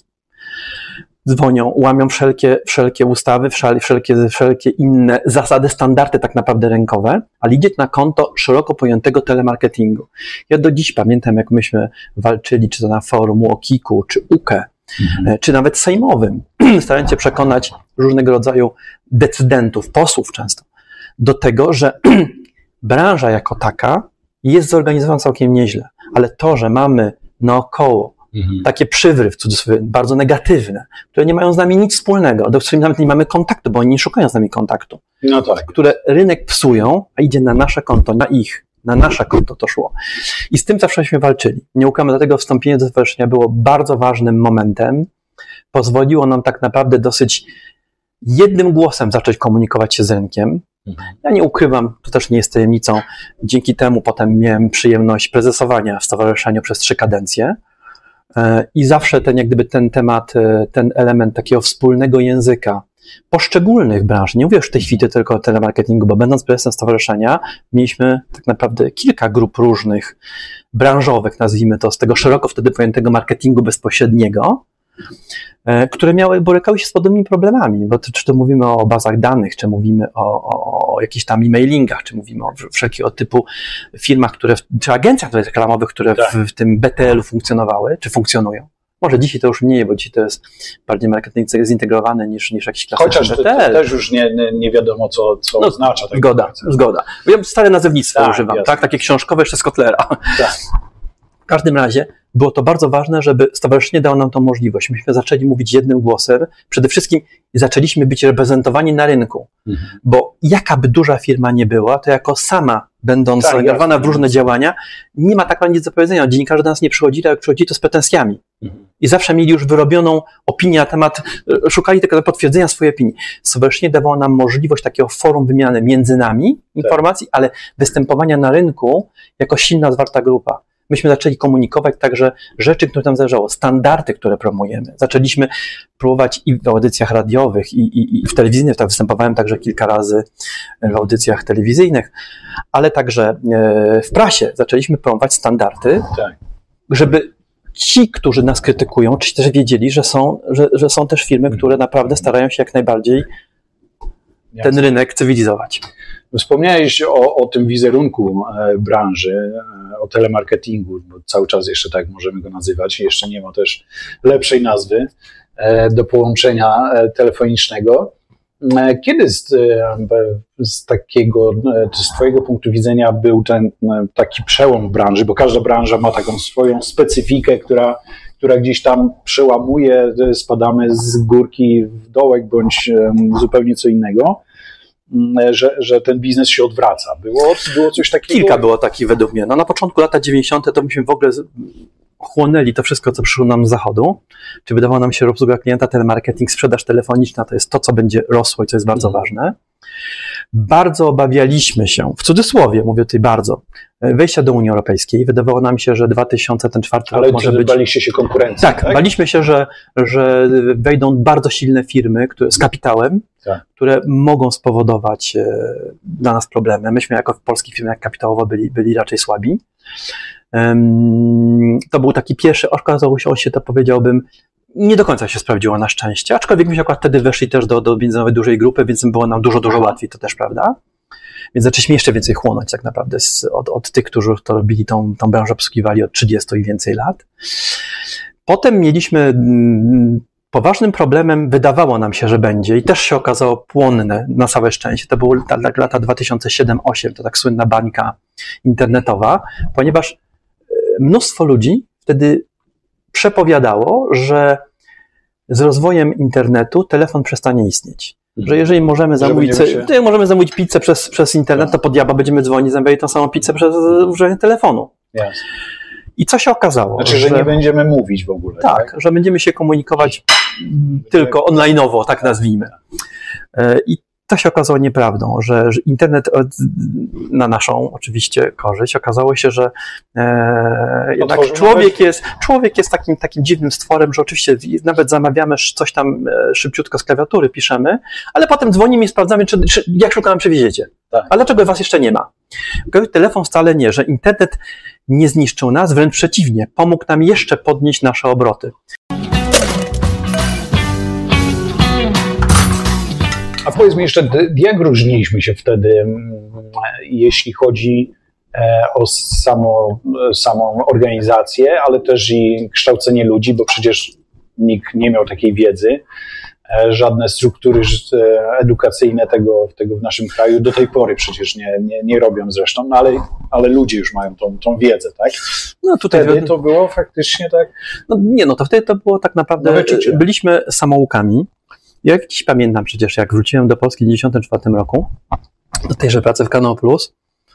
Dzwonią, łamią wszelkie ustawy, wszelkie inne zasady, standardy tak naprawdę rynkowe, ale idzie na konto szeroko pojętego telemarketingu. Ja do dziś pamiętam, jak myśmy walczyli, czy to na forum UOKiK-u, czy UKE, czy nawet sejmowym, starając się przekonać różnego rodzaju decydentów, posłów często, do tego, że branża jako taka jest zorganizowana całkiem nieźle, ale to, że mamy naokoło takie przywry, w cudzysłowie, bardzo negatywne, które nie mają z nami nic wspólnego, do których nawet nie mamy kontaktu, bo oni nie szukają z nami kontaktu, no tak. Które rynek psują, a idzie na nasze konto, na nasze konto to szło. I z tym zawsześmy walczyli. Nie ukrymy, dlatego wstąpienie do stowarzyszenia było bardzo ważnym momentem. Pozwoliło nam tak naprawdę dosyć jednym głosem zacząć komunikować się z rynkiem. Ja nie ukrywam, to też nie jest tajemnicą, dzięki temu potem miałem przyjemność prezesowania w stowarzyszeniu przez 3 kadencje. I zawsze ten temat, ten element takiego wspólnego języka poszczególnych branż, nie mówię już w tej chwili tylko o telemarketingu, bo będąc prezesem stowarzyszenia, mieliśmy tak naprawdę kilka grup różnych branżowych, nazwijmy to, z tego szeroko wtedy pojętego marketingu bezpośredniego, które borykały się z podobnymi problemami, bo czy to mówimy o bazach danych, czy mówimy o jakichś tam e-mailingach, czy mówimy o wszelkiego typu firmach, czy agencjach reklamowych, które w tym BTL-u funkcjonowały, czy funkcjonują. Może dzisiaj to już mniej, bo dzisiaj to jest bardziej marketing zintegrowany niż jakiś klasyczny BTL. Chociaż też już nie wiadomo, co oznacza. Tak zgoda. Ja stare nazewnictwo używam, tak? Takie książkowe jeszcze z Kotlera. Tak. W każdym razie było to bardzo ważne, żeby stowarzyszenie dało nam tą możliwość. Myśmy zaczęli mówić jednym głosem. Przede wszystkim zaczęliśmy być reprezentowani na rynku, bo jaka by duża firma nie była, to jako sama, będąc zaangażowana w różne działania, nie ma tak naprawdę nic do powiedzenia. Dziennikarze do nas nie przychodzili, a jak przychodzili, to z pretensjami. I zawsze mieli już wyrobioną opinię na temat, szukali tylko potwierdzenia swojej opinii. Stowarzyszenie dawało nam możliwość takiego forum wymiany między nami informacji, ale występowania na rynku jako silna, zwarta grupa. Myśmy zaczęli komunikować także rzeczy, które nam zależało, standardy, które promujemy. Zaczęliśmy próbować i w audycjach radiowych, i w telewizyjnych, tak występowałem także kilka razy w audycjach telewizyjnych, ale także w prasie zaczęliśmy promować standardy, żeby ci, którzy nas krytykują, czy też wiedzieli, że są też firmy, które naprawdę starają się jak najbardziej ten rynek cywilizować. Wspomniałeś o tym wizerunku branży, o telemarketingu, bo cały czas jeszcze tak możemy go nazywać, jeszcze nie ma też lepszej nazwy do połączenia telefonicznego. Kiedy z twojego punktu widzenia był ten taki przełom w branży, bo każda branża ma taką swoją specyfikę, która gdzieś tam przełamuje, spadamy z górki w dołek bądź zupełnie co innego, że ten biznes się odwraca. Było coś takiego? Kilka było takich według mnie. Na początku lat 90. to myśmy w ogóle chłonęli to wszystko, co przyszło nam z zachodu. Czy wydawało nam się, że obsługa klienta, telemarketing, sprzedaż telefoniczna to jest to, co będzie rosło i co jest bardzo ważne. Bardzo obawialiśmy się, w cudzysłowie mówię tutaj bardzo, wejścia do Unii Europejskiej. Wydawało nam się, że 2004 rok może być... baliście się konkurencji, tak? Baliśmy się, że wejdą bardzo silne firmy z kapitałem, które mogą spowodować dla nas problemy. Myśmy jako polskich firm kapitałowo byli raczej słabi. To był taki pierwszy, okazało się, to powiedziałbym, nie do końca się sprawdziło na szczęście, aczkolwiek myśmy akurat wtedy weszli też do międzynarodowej dużej grupy, więc było nam dużo łatwiej, to też prawda. Więc zaczęliśmy jeszcze więcej chłonąć tak naprawdę od tych, którzy to robili, tą branżę obsługiwali od 30 i więcej lat. Potem mieliśmy poważnym problemem, wydawało nam się, że będzie i też się okazało płonne na całe szczęście. To były lata 2007-2008, to tak słynna bańka internetowa, ponieważ mnóstwo ludzi wtedy przepowiadało, że z rozwojem internetu telefon przestanie istnieć. Że jeżeli możemy zamówić pizzę przez internet, to po diabła będziemy dzwonić, zamawiać tą samą pizzę przez używanie telefonu. Yes. I co się okazało? Znaczy, że nie będziemy mówić w ogóle. Tak, że będziemy się komunikować tylko online'owo, tak nazwijmy. I to się okazało nieprawdą, że internet na naszą oczywiście korzyść okazało się, że jednak człowiek jest takim dziwnym stworem, że oczywiście nawet zamawiamy coś tam szybciutko z klawiatury, piszemy, ale potem dzwonimy i sprawdzamy, jak szybko nam przywieziecie. Tak. A dlaczego was jeszcze nie ma? Telefon wcale nie, że internet nie zniszczył nas, wręcz przeciwnie, pomógł nam jeszcze podnieść nasze obroty. A powiedz mi jeszcze, jak różniliśmy się wtedy, jeśli chodzi o samą organizację, ale też i kształcenie ludzi, bo przecież nikt nie miał takiej wiedzy, żadne struktury edukacyjne tego w naszym kraju do tej pory przecież nie robią zresztą, no ale ludzie już mają tą wiedzę, tak? No tutaj wtedy to było faktycznie tak? To wtedy to było tak naprawdę, byliśmy samoukami. Ja dziś pamiętam przecież, jak wróciłem do Polski w 1994 roku, do tejże pracy w Kanał Plus,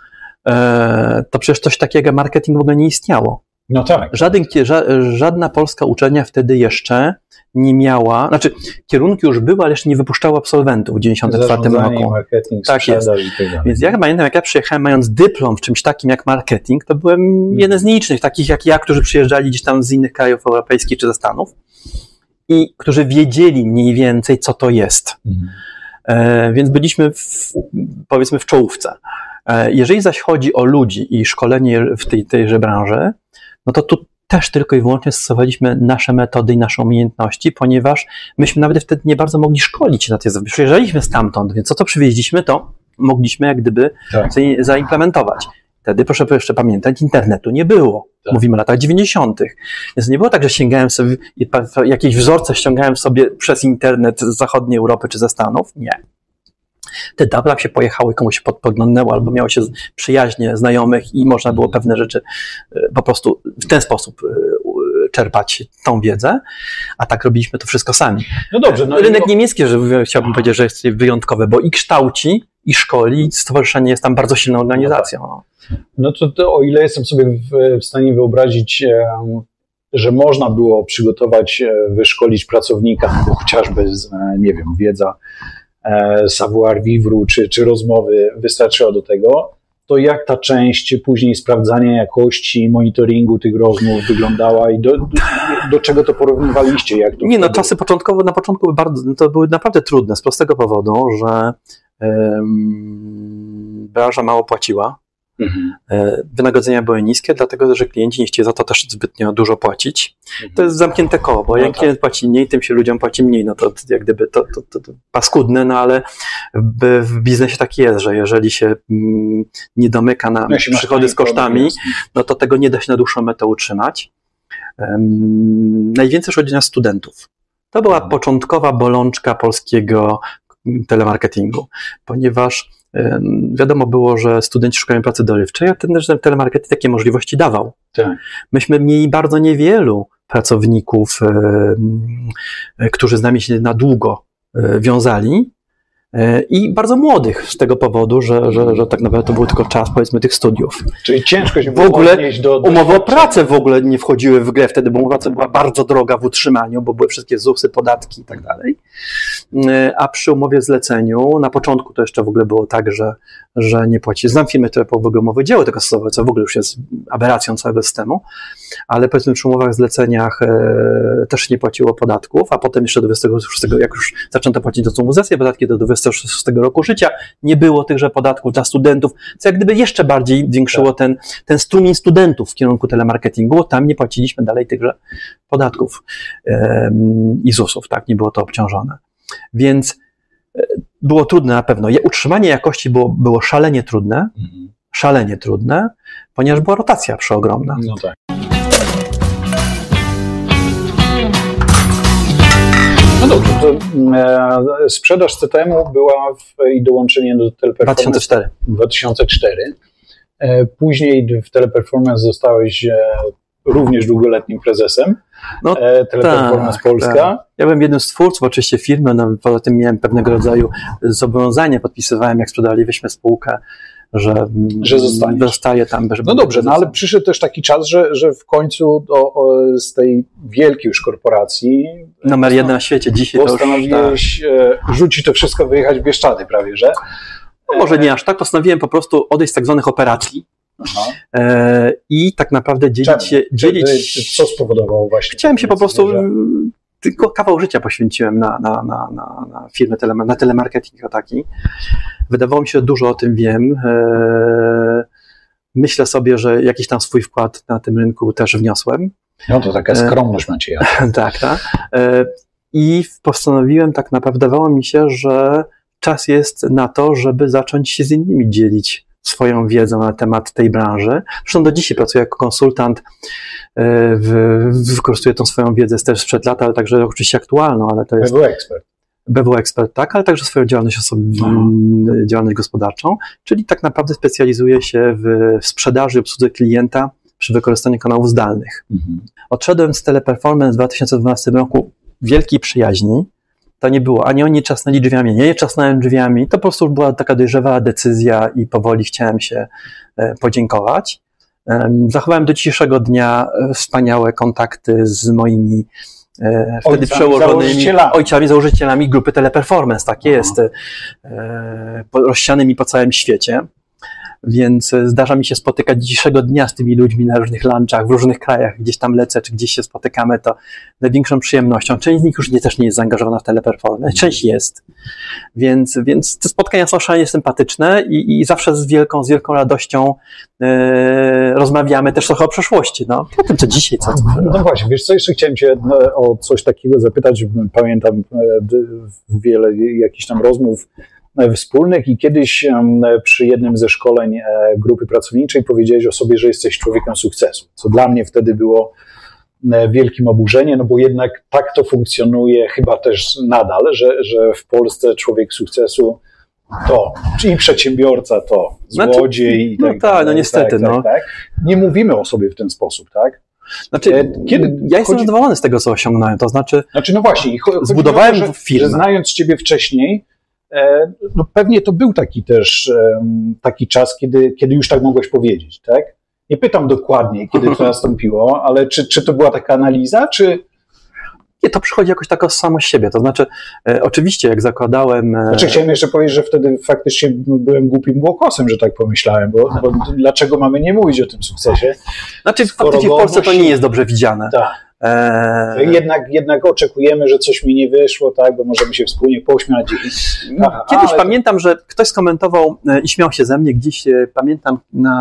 to przecież coś takiego jak marketing w ogóle nie istniało. No tak. Żadna polska uczelnia wtedy jeszcze nie miała, znaczy kierunki już były, ale jeszcze nie wypuszczały absolwentów w 1994 roku. Marketing, tak jest. Więc ja pamiętam, jak ja przyjechałem mając dyplom w czymś takim jak marketing, to byłem jeden z nielicznych, takich jak ja, którzy przyjeżdżali gdzieś tam z innych krajów europejskich czy ze Stanów i którzy wiedzieli mniej więcej, co to jest. Więc byliśmy powiedzmy w czołówce. Jeżeli zaś chodzi o ludzi i szkolenie w tejże branży, no to tu też tylko i wyłącznie stosowaliśmy nasze metody i nasze umiejętności, ponieważ myśmy nawet wtedy nie bardzo mogli szkolić na tej zasadzie. Przyjeżdżaliśmy stamtąd, więc co przywieźliśmy, to mogliśmy jak gdyby zaimplementować. Wtedy, proszę jeszcze pamiętać, internetu nie było. Tak. Mówimy o latach 90. Więc nie było tak, że sięgałem sobie, jakieś wzorce ściągałem sobie przez internet z zachodniej Europy czy ze Stanów. Nie. Te dawno się pojechały, komuś podglądnęło, albo miało się przyjaźnie znajomych i można było pewne rzeczy po prostu w ten sposób czerpać tą wiedzę, a tak robiliśmy to wszystko sami. No dobrze. Rynek niemiecki, że chciałbym powiedzieć, że jest wyjątkowy, bo i kształci, i szkoli, i stowarzyszenie jest tam bardzo silną organizacją. No to o ile jestem sobie w stanie wyobrazić, że można było przygotować, wyszkolić pracownika, bo chociażby, nie wiem, wiedza savoir vivre czy rozmowy wystarczyła do tego, to jak ta część później sprawdzania jakości, monitoringu tych rozmów wyglądała i do czego to porównywaliście? Jak to czasy na początku to były naprawdę trudne z prostego powodu, że branża mało płaciła. Wynagrodzenia były niskie, dlatego że klienci nie chcieli za to też zbytnio dużo płacić. To jest zamknięte koło, bo jak klient płaci mniej, tym się ludziom płaci mniej. No to jak gdyby to paskudne, no ale w biznesie tak jest, że jeżeli się nie domyka na przychody z kosztami, no to tego nie da się na dłuższą metę utrzymać. Najwięcej szkodzi na studentów. To była początkowa bolączka polskiego telemarketingu, ponieważ wiadomo było, że studenci szukają pracy dorywczej, a ten telemarketing takie możliwości dawał. Tak. Myśmy mieli bardzo niewielu pracowników, którzy z nami się na długo wiązali i bardzo młodych z tego powodu, że tak naprawdę to był tylko czas, powiedzmy, tych studiów. Czyli ciężko się w ogóle umowy o pracę w ogóle nie wchodziły w grę wtedy, bo umowa o pracę była bardzo droga w utrzymaniu, bo były wszystkie ZUS-y, podatki i tak dalej. a przy umowie zleceniu, na początku to jeszcze w ogóle było tak, że nie płaci. Znam firmy, które w ogóle umowy dzieło tego stosowały, co w ogóle już jest aberracją całego systemu, ale powiedzmy przy umowach zleceniach też nie płaciło podatków, a potem jeszcze do 26, jak już zaczęto płacić do sumu zlecenia podatki, do 26 roku życia nie było tychże podatków dla studentów, co jak gdyby jeszcze bardziej zwiększyło ten strumień studentów w kierunku telemarketingu, bo tam nie płaciliśmy dalej tychże podatków i ZUS-ów, tak, nie było to obciążone. Więc było trudne na pewno. Utrzymanie jakości było szalenie trudne, ponieważ była rotacja przeogromna. No tak. No dobrze, to sprzedaż CTM-u była i dołączenie do Teleperformance 2004. Później w Teleperformance zostałeś również długoletnim prezesem Teleperformance Polska. Tak. Ja byłem jednym z twórców oczywiście firmy, no, poza tym miałem pewnego rodzaju zobowiązanie, podpisywałem, jak sprzedaliśmy spółkę, że zostaje tam. No dobrze, no ale przyszedł też taki czas, że w końcu z tej wielkiej już korporacji numer 1 na świecie dzisiaj postanowiłeś rzucić to wszystko, wyjechać w Bieszczady prawie, że? No może nie aż tak, postanowiłem po prostu odejść z tak zwanych operacji. I tak naprawdę dzielić. Co spowodowało właśnie? Chciałem się po prostu, tylko kawał życia poświęciłem na firmę, na telemarketing taki. Wydawało mi się, że dużo o tym wiem. Myślę sobie, że jakiś tam swój wkład na tym rynku też wniosłem. No to taka skromność macie. Ja. Tak. I postanowiłem, tak naprawdę wydawało mi się, że czas jest na to, żeby zacząć się z innymi dzielić swoją wiedzą na temat tej branży. Zresztą do dzisiaj pracuję jako konsultant, wykorzystuję tą swoją wiedzę też sprzed lat, ale także oczywiście aktualną, ale to jest... BW Expert, tak, ale także swoją działalność gospodarczą, czyli tak naprawdę specjalizuję się w sprzedaży i obsłudze klienta przy wykorzystaniu kanałów zdalnych. Odszedłem z Teleperformance w 2012 roku wielkiej przyjaźni. To nie było, ani oni nie trzasnęli drzwiami, nie trzasnąłem drzwiami, to po prostu była taka dojrzała decyzja i powoli chciałem się podziękować. Zachowałem do dzisiejszego dnia wspaniałe kontakty z moimi wtedy przełożonymi ojcami, założycielami grupy Teleperformance, tak jest, rozsianymi po całym świecie. Więc zdarza mi się spotykać dzisiejszego dnia z tymi ludźmi na różnych lunchach, w różnych krajach, gdzieś tam lecę, czy gdzieś się spotykamy, to największą przyjemnością. Część z nich już też nie jest zaangażowana w Teleperformance, część jest. Więc te spotkania są szalenie sympatyczne i zawsze z wielką radością rozmawiamy też trochę o przeszłości. No. O tym, co dzisiaj. No właśnie, wiesz co, jeszcze chciałem cię o coś takiego zapytać. Pamiętam wiele jakichś tam rozmów wspólnych i kiedyś przy jednym ze szkoleń grupy pracowniczej powiedziałeś o sobie, że jesteś człowiekiem sukcesu, co dla mnie wtedy było wielkim oburzeniem, no bo jednak tak to funkcjonuje chyba też nadal, że w Polsce człowiek sukcesu to, czyli przedsiębiorca to, złodziej i tak dalej. Tak, no niestety. Tak. Nie mówimy o sobie w ten sposób, tak? Znaczy, ja jestem zadowolony z tego, co osiągnąłem, to znaczy no właśnie, zbudowałem firmę. Że znając ciebie wcześniej, no pewnie to był taki czas, kiedy już tak mogłeś powiedzieć, tak? Nie pytam dokładnie, kiedy to nastąpiło, ale czy to była taka analiza, czy... Nie, to przychodzi jakoś tak samo z siebie, to znaczy oczywiście jak zakładałem... Znaczy chciałem jeszcze powiedzieć, że wtedy faktycznie byłem głupim głokosem, że tak pomyślałem, bo dlaczego mamy nie mówić o tym sukcesie? Znaczy faktycznie w Polsce to nie jest dobrze widziane. Tak. Jednak oczekujemy, że coś mi nie wyszło, tak, bo możemy się wspólnie pośmiać. Kiedyś pamiętam, że ktoś skomentował i śmiał się ze mnie, gdzieś pamiętam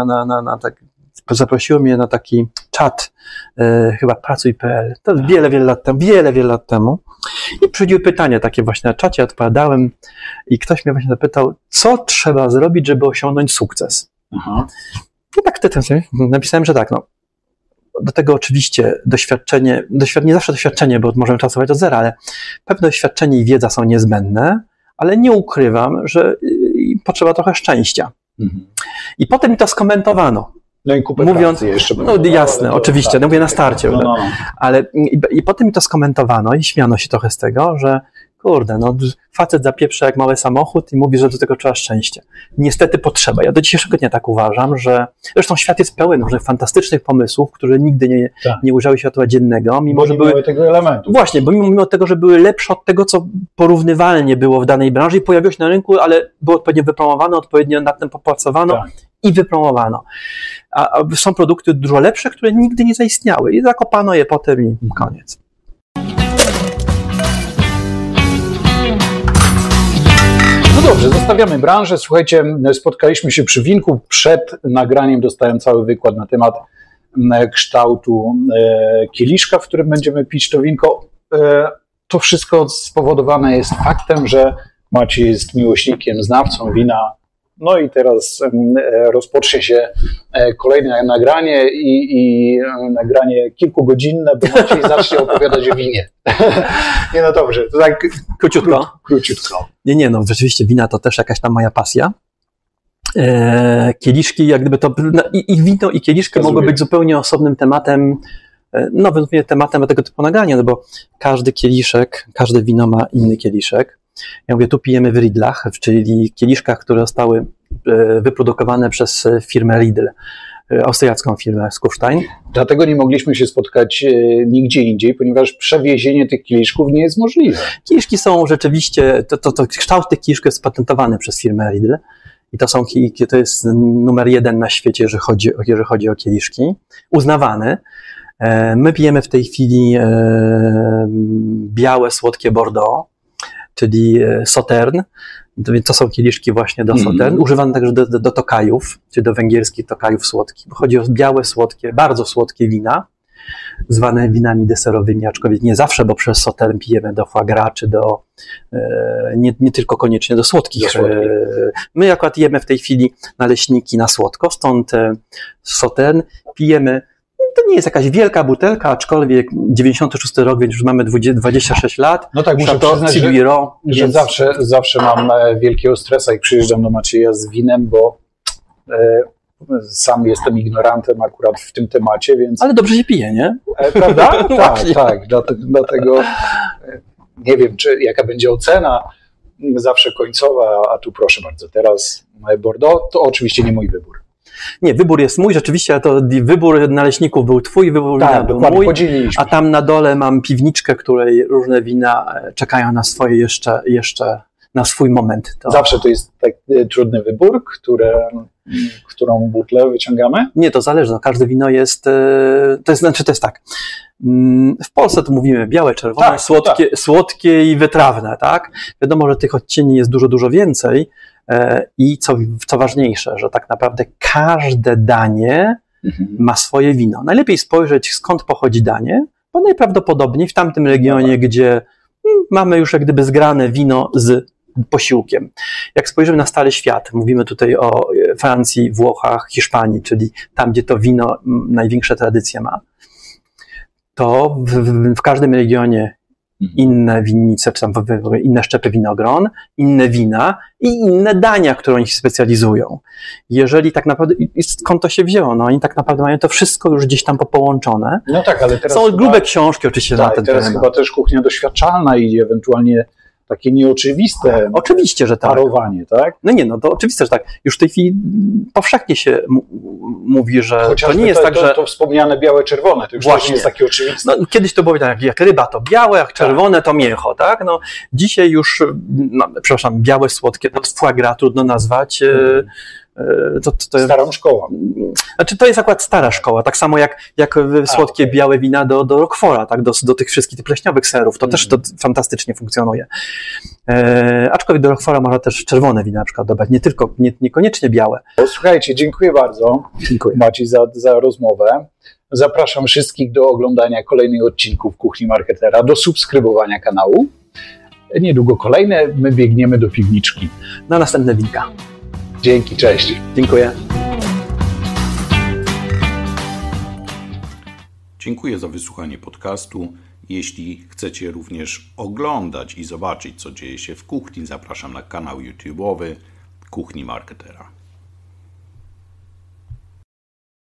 zaprosiło mnie na taki czat, chyba pracuj.pl, to wiele lat temu i przychodziły pytania takie właśnie na czacie, odpowiadałem i ktoś mnie właśnie zapytał, co trzeba zrobić, żeby osiągnąć sukces. I tak napisałem, że tak, no. Do tego oczywiście nie zawsze doświadczenie, bo możemy pracować od zera, ale pewne doświadczenie i wiedza są niezbędne, ale nie ukrywam, że potrzeba trochę szczęścia. I potem mi to skomentowano. No i kupę mówiąc, jeszcze. No jasne, oczywiście, tak, mówię na starcie. Ale i potem mi to skomentowano i śmiano się trochę z tego, że kurde, no facet zapieprza jak mały samochód i mówi, że do tego trzeba szczęście. Niestety potrzeba. Ja do dzisiejszego dnia tak uważam, że zresztą świat jest pełen różnych fantastycznych pomysłów, które nigdy nie ujrzały światła dziennego, mimo że były tego elementu. Właśnie, bo mimo tego, że były lepsze od tego, co porównywalnie było w danej branży i pojawiło się na rynku, ale było odpowiednio wypromowane, odpowiednio nad tym popracowano i wypromowano. A są produkty dużo lepsze, które nigdy nie zaistniały i zakopano je potem i koniec. No dobrze, zostawiamy branżę. Słuchajcie, spotkaliśmy się przy winku. Przed nagraniem dostałem cały wykład na temat kształtu kieliszka, w którym będziemy pić to winko. To wszystko spowodowane jest faktem, że Maciej jest miłośnikiem, znawcą wina. No i teraz rozpocznie się kolejne nagranie i nagranie kilkugodzinne, bo Maciej zacznie opowiadać o winie. Nie, no dobrze, to tak króciutko. Nie, no rzeczywiście wina to też jakaś tam moja pasja. Kieliszki, jak gdyby to i wino i kieliszki mogły być zupełnie osobnym tematem, nowym tematem tego typu nagrania, no bo każdy kieliszek, każde wino ma inny kieliszek. Ja mówię, tu pijemy w Riedlach, czyli kieliszkach, które zostały wyprodukowane przez firmę Riedl, austriacką firmę Kufstein. Dlatego nie mogliśmy się spotkać nigdzie indziej, ponieważ przewiezienie tych kieliszków nie jest możliwe. Kieliszki są rzeczywiście, to kształt tych kieliszków jest patentowany przez firmę Riedl i to jest numer 1 na świecie, jeżeli chodzi o kieliszki, uznawany. My pijemy w tej chwili białe, słodkie Bordeaux, czyli Sautern. To są kieliszki właśnie do Sautern, używane także do tokajów, czyli do węgierskich tokajów słodkich. Chodzi o białe, słodkie, bardzo słodkie wina, zwane winami deserowymi, aczkolwiek nie zawsze, bo przez Sautern pijemy do foie gras, czy nie tylko koniecznie do słodkich. My akurat jemy w tej chwili naleśniki na słodko, stąd Sautern pijemy. To nie jest jakaś wielka butelka, aczkolwiek 96 rok, więc już mamy 26 lat. No tak, muszę przyznać, że zawsze mam wielkiego stresa, jak przyjeżdżam do Macieja z winem, bo sam jestem ignorantem akurat w tym temacie, więc... Ale dobrze się pije, nie? Prawda? Tak. Dlatego nie wiem, jaka będzie ocena zawsze końcowa, a tu proszę bardzo, teraz Bordeaux, to oczywiście nie mój wybór. Nie, wybór jest mój, rzeczywiście, a to wybór naleśników był twój, wybór wina był mój, a tam na dole mam piwniczkę, której różne wina czekają na swoje jeszcze na swój moment. Zawsze to jest tak trudny wybór, którą butlę wyciągamy? Nie, to zależy, no, każde wino jest, to jest tak, w Polsce to mówimy białe, czerwone, słodkie i wytrawne, tak? Wiadomo, że tych odcieni jest dużo więcej, i co ważniejsze, że tak naprawdę każde danie ma swoje wino. Najlepiej spojrzeć, skąd pochodzi danie, bo najprawdopodobniej w tamtym regionie, gdzie mamy już jak gdyby zgrane wino z posiłkiem. Jak spojrzymy na stary świat, mówimy tutaj o Francji, Włochach, Hiszpanii, czyli tam, gdzie to wino największe tradycje ma, to w każdym regionie inne winnice, czy tam inne szczepy winogron, inne wina i inne dania, które oni się specjalizują. Jeżeli tak naprawdę, skąd to się wzięło? No oni tak naprawdę mają to wszystko już gdzieś tam popołączone. No tak, ale teraz są grube książki oczywiście na ten temat. Teraz chyba też kuchnia doświadczalna i ewentualnie takie nieoczywiste oczywiście, że tak. Parowanie, tak? No nie, no to oczywiste, że tak. Już w tej chwili powszechnie się mówi, że chociażby to nie jest tak, że... To wspomniane białe-czerwone, to już nie jest takie oczywiste. No, kiedyś to było tak, jak ryba to białe, jak czerwone to mięcho, tak? No, dzisiaj już, białe, słodkie, to foie gras trudno nazwać. Starą szkołą. Znaczy to jest akurat stara szkoła, tak samo jak słodkie białe wina do Roqueforta, tak? Do tych wszystkich tych pleśniowych serów, to też to fantastycznie funkcjonuje. Aczkolwiek do Roqueforta można też czerwone wina na przykład dodać, niekoniecznie białe. Słuchajcie, dziękuję bardzo. Dziękuję. Maciej za rozmowę. Zapraszam wszystkich do oglądania kolejnych odcinków Kuchni Marketera, do subskrybowania kanału. Niedługo kolejne, my biegniemy do piwniczki. Na następne winka. Dzięki, cześć. Dziękuję. Dziękuję za wysłuchanie podcastu. Jeśli chcecie również oglądać i zobaczyć, co dzieje się w kuchni, zapraszam na kanał YouTube'owy Kuchni Marketera.